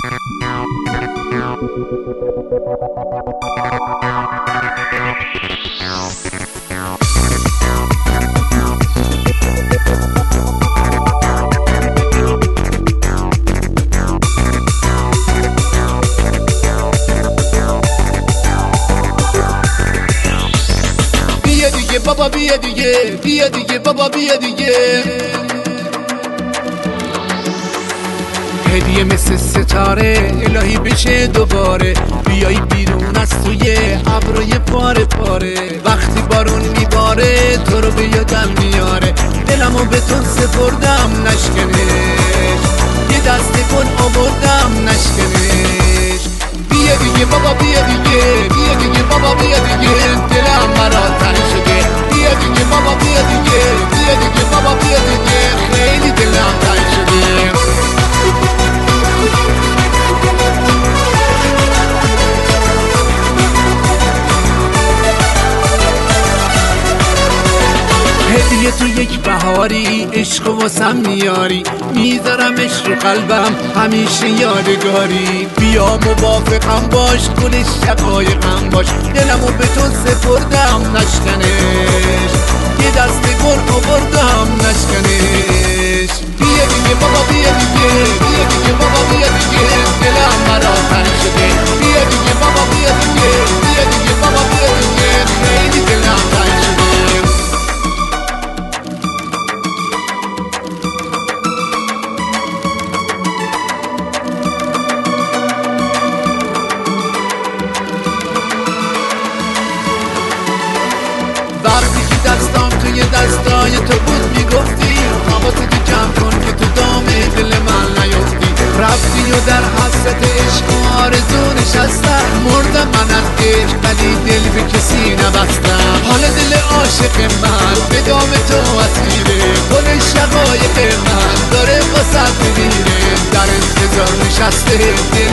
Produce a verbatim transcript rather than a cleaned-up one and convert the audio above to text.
بابا بیا دیگه، بیا دیگه بابا بیا دیگه. هدیه مثل ستاره الهی بشه دوباره، بیایی بیرون از توی ابروی پاره پاره. وقتی بارون میباره تو رو به یادم میاره، دلمو به تو سپردم نشکنش، یه دست گل آوردم نشکنش. بیا دیگه بابا بیا دیگه، بیا دیگه بابا بیا دیگه، دلم مرا تنگ شده. بیا دیگه بابا بیا دیگه، بیا دیگه بابا بیا دیگه، خیلی دلم تنگ شده. هدیه تو یک بهاری، عشق و واسم میاری، میذارمش رو قلبم همیشه یادگاری. بیا موافقم باش، گل شقایقم باش، دلمو به تو سپردم نشکنش، یه دست گل آوردم نشکنش. بیا دیگه بابا بیا دیگه، بیا دیگه بابا بیا دیگه، دلم مرا تنگ شده. بیا دیگه بابا بیا دیگه، بیا دیگه بابا بیا دیگه، خیلی دلم تنگ شده. وقتی که دستام توی دستای تو بود میگفتی حواستو جمع کن که تو دام دل من نیفتی. رفتی و در حسرت عشق و آرزو نشستم، مردم من از عشق ولی دل به کسی نبستم. حال دل عاشق من به دام تو اسیره، گل شقایق من داره واسه میمیره، در انتظار نشسته دل